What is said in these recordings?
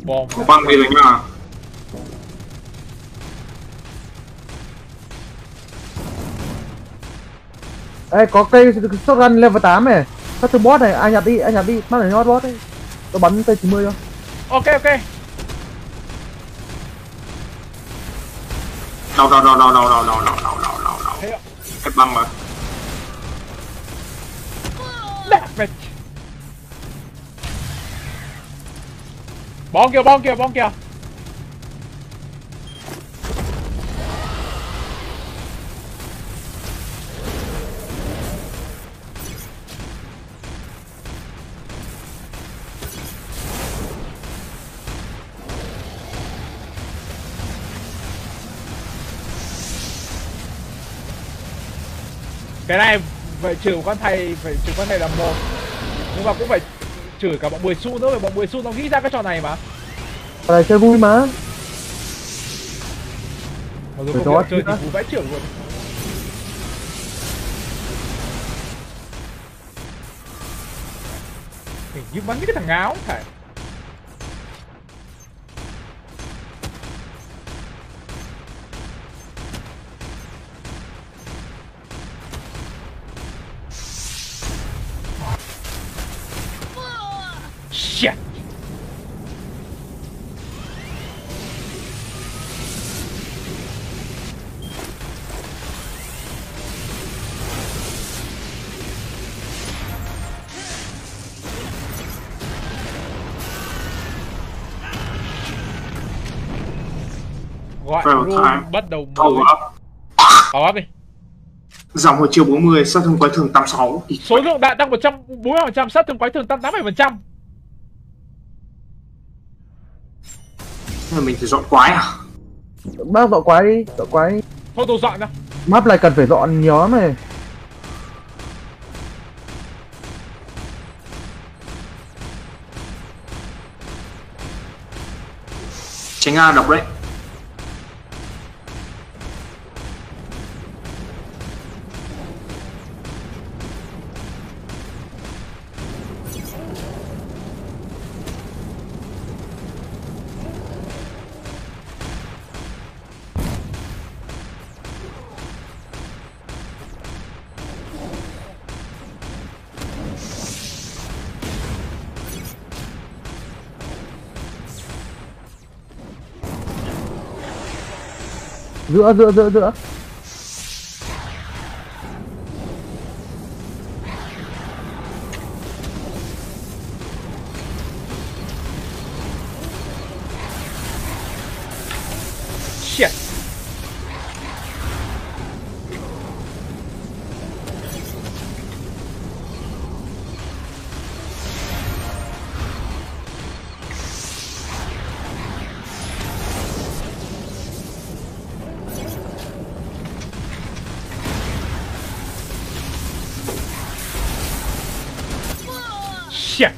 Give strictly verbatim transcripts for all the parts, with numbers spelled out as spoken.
bom. Có băng đi rồi nha. Ê, có cây shotgun level tám này. Các thứ boss này, ai nhặt đi, ai nhặt đi, mắt này hot boss ấy. Tôi bắn T chín mươi thôi. Ok ok. Đâu đâu đâu đâu đâu đâu đâu đâu đâu đâu đâu đâu. Thế ạ. Cái băng mà. Damage. Bom kìa, bom kìa, bom kìa. Cái này phải trừ con thầy, phải trừ con thầy là một, nhưng mà cũng phải trừ cả bọn mười xu nữa, bởi bọn mười xu nó nghĩ ra cái trò này mà. Trò này chơi vui mà. Mặc dù không chơi thì vui vãi trưởng luôn. Hình như bắn cái thằng áo phải. Shit. Gọi luôn, bắt đầu mới. Bảo áp đi. Dòng hồi chiều bốn mươi, sát thương quái thường tám mươi sáu. Số lượng đạn tăng một trăm bốn mươi phần trăm, sát thương quái thường tăng tám mươi phần trăm. Mình phải dọn quái à? Bác dọn quái đi, dọn quái đi. Thôi tôi dọn ra. Map này cần phải dọn nhiều lắm này. Tránh A độc đấy. Giữa, giữa, giữa, giữa. Shit. Shit.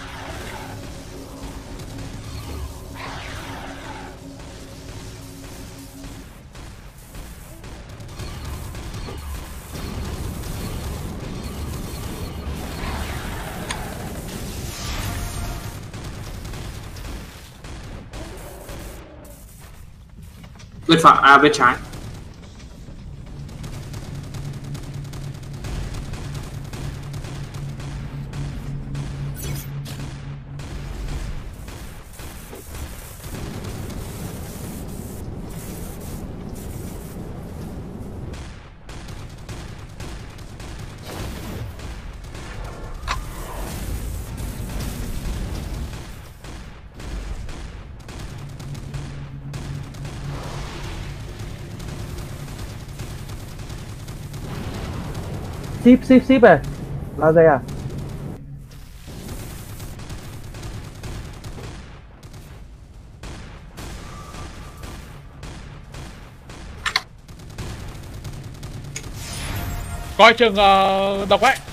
Bên phải, à bên trái. Ship, ship, ship này. Là gì à? Coi chừng uh, độc ấy.